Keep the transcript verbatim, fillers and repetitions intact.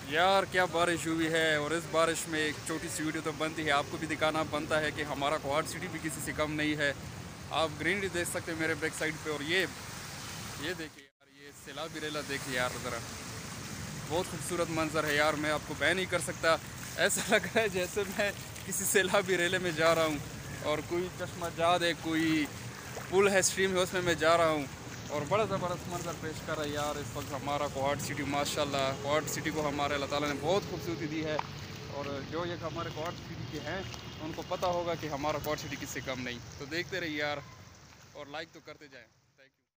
यार क्या बारिश हुई है, और इस बारिश में एक छोटी सी वीडियो तो बनती है, आपको भी दिखाना बनता है कि हमारा क्वाड सिटी भी किसी से कम नहीं है। आप ग्रीनरी देख सकते हैं मेरे बैक साइड पे, और ये ये देखिए यार, ये सैलाबी रेला देखिए यार ज़रा, बहुत खूबसूरत मंजर है यार। मैं आपको बयान नहीं कर सकता, ऐसा लग रहा है जैसे मैं किसी सैलाबी रेले में जा रहा हूँ, और कोई चश्मा जाद है, कोई पुल है, स्ट्रीम है, उसमें मैं जा रहा हूँ, और बड़ा ज़बरदस्त मंजर पेश कर रहा है यार इस वक्त हमारा क्वाड सिटी। माशाल्लाह क्वाड सिटी को हमारे अल्लाह ताला ने बहुत खूबसूरती दी है, और जो ये हमारे क्वाड सिटी के हैं उनको पता होगा कि हमारा क्वाड सिटी किससे कम नहीं। तो देखते रहिए यार, और लाइक तो करते जाएं।